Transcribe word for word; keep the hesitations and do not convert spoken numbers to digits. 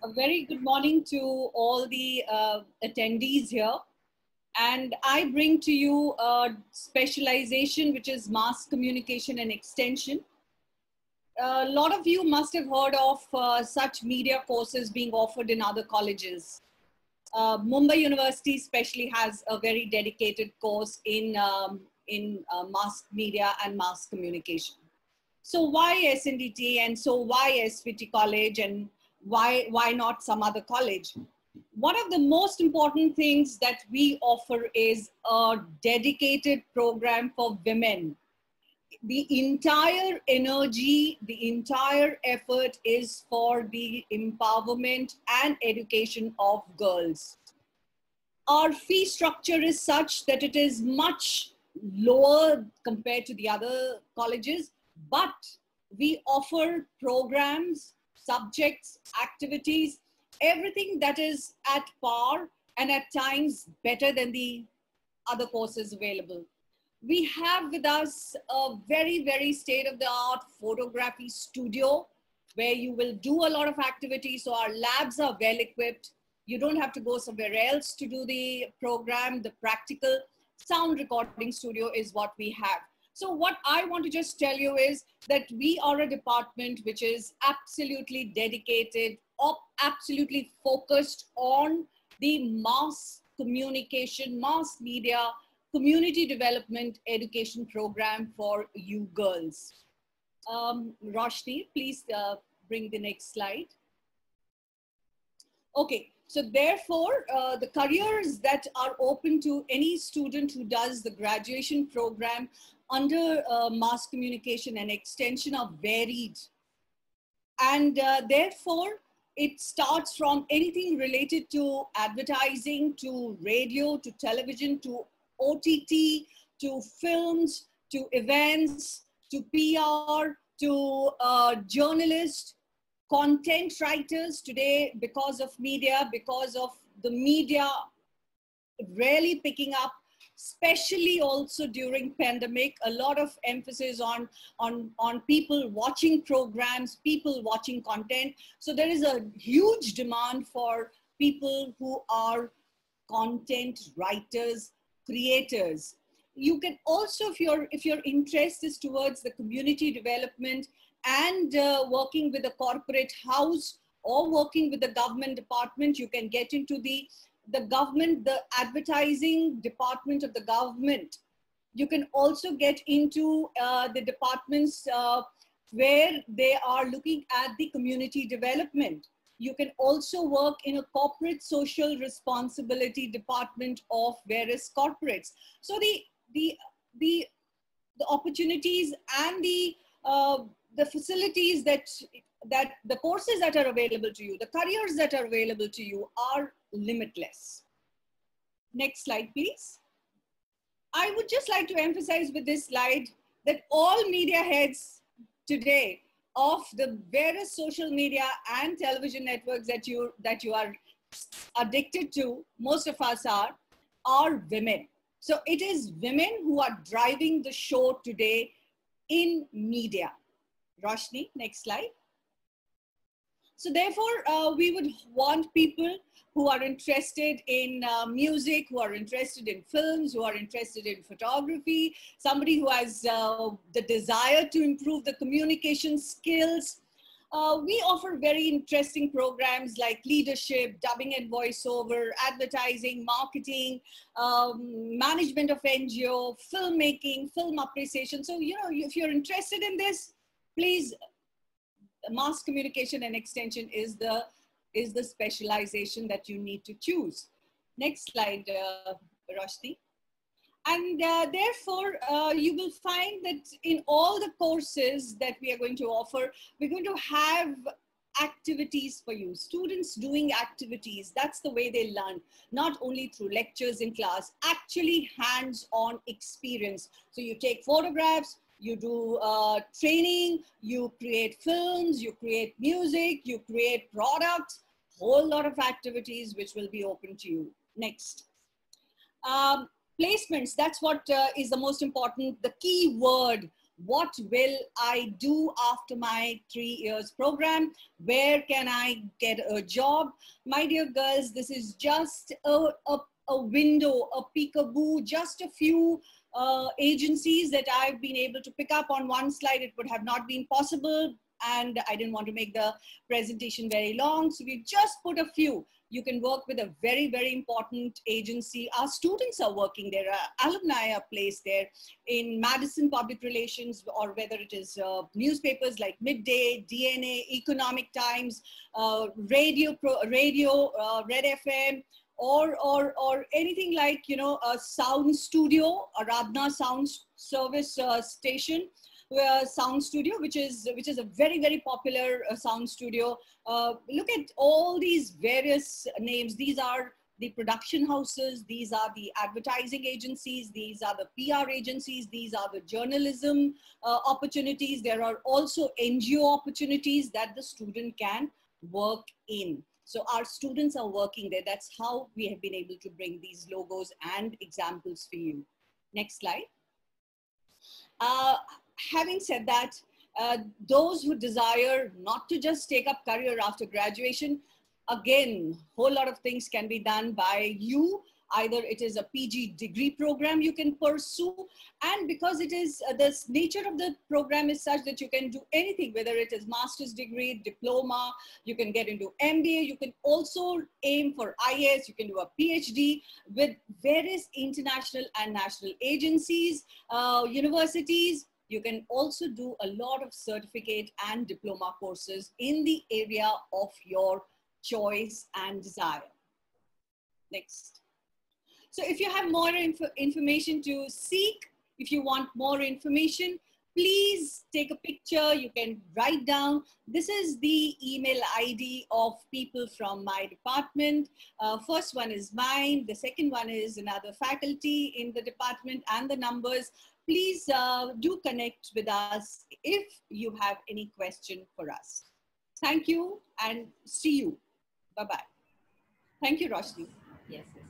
A very good morning to all the uh, attendees here. And I bring to you a specialization, which is mass communication and extension. A lot of you must have heard of uh, such media courses being offered in other colleges. Uh, Mumbai University especially has a very dedicated course in, um, in uh, mass media and mass communication. So why S N D T, and so why S V T College, and why, why not some other college? One of the most important things that we offer is a dedicated program for women. The entire energy, the entire effort is for the empowerment and education of girls. Our fee structure is such that it is much lower compared to the other colleges, but we offer programs, subjects, activities, everything that is at par and at times better than the other courses available. We have with us a very, very state-of-the-art photography studio where you will do a lot of activities. So our labs are well equipped. You don't have to go somewhere else to do the program. The practical sound recording studio is what we have. So what I want to just tell you is that we are a department which is absolutely dedicated, or absolutely focused on the mass communication, mass media, community development education program for you girls. Um, Roshni, please uh, bring the next slide. Okay. So therefore, uh, the careers that are open to any student who does the graduation program under uh, mass communication and extension are varied. And uh, therefore, it starts from anything related to advertising, to radio, to television, to O T T, to films, to events, to P R, to uh, journalists, content writers today, because of media, because of the media really picking up, especially also during pandemic, a lot of emphasis on, on, on people watching programs, people watching content. So there is a huge demand for people who are content writers, creators. You can also, if, your if your interest is towards the community development and uh, working with a corporate house or working with the government department, you can get into the, the government, the advertising department of the government. You can also get into uh, the departments uh, where they are looking at the community development. You can also work in a corporate social responsibility department of various corporates. So the, the, the, the opportunities and the uh, the facilities that, that the courses that are available to you, the careers that are available to you are limitless. Next slide, please. I would just like to emphasize with this slide that all media heads today of the various social media and television networks that you, that you are addicted to, most of us are, are women. So it is women who are driving the show today in media. Roshni, next slide. So therefore, uh, we would want people who are interested in uh, music, who are interested in films, who are interested in photography, somebody who has uh, the desire to improve the communication skills. Uh, we offer very interesting programs like leadership, dubbing and voiceover, advertising, marketing, um, management of N G O, filmmaking, film appreciation. So, you know, if you're interested in this, please, mass communication and extension is the, is the specialization that you need to choose. Next slide, uh, Roshni. And uh, therefore, uh, you will find that in all the courses that we are going to offer, we're going to have activities for you. Students doing activities, that's the way they learn, not only through lectures in class, actually hands-on experience. So you take photographs, you do uh, training, you create films, you create music, you create products, whole lot of activities which will be open to you. Next. Um, placements, that's what uh, is the most important, the key word What will I do after my three years program? Where can I get a job? My dear girls, this is just a, a, a window, a peekaboo, just a few uh, agencies that I've been able to pick up on one slide. It would have not been possible, and I didn't want to make the presentation very long. So we've just put a few. You can work with a very, very important agency. Our students are working there. Our alumni are placed there in Madison Public Relations, or whether it is uh, newspapers like Midday, D N A, Economic Times, uh, radio, pro, radio uh, Red F M, or, or, or anything like, you know, a sound studio, a Radna sound service uh, station. Uh, sound studio, which is which is a very, very popular uh, sound studio. Uh, look at all these various names. These are the production houses, these are the advertising agencies, these are the P R agencies, these are the journalism uh, opportunities. There are also N G O opportunities that the student can work in. So our students are working there. That's how we have been able to bring these logos and examples for you. Next slide. Uh, having said that, uh, those who desire not to just take up career after graduation, again, whole lot of things can be done by you. Either it is a P G degree program you can pursue, and because it is uh, the nature of the program is such that you can do anything, whether it is master's degree, diploma, you can get into M B A, you can also aim for I A S, you can do a P H D with various international and national agencies, uh, universities. You can also do a lot of certificate and diploma courses in the area of your choice and desire. Next. So if you have more inf information to seek, if you want more information, please take a picture. You can write down. This is the email I D of people from my department. Uh, first one is mine. The second one is another faculty in the department, and the numbers. Please uh, do connect with us if you have any question for us. Thank you and see you. Bye-bye. Thank you, Roshni. Yes, yes.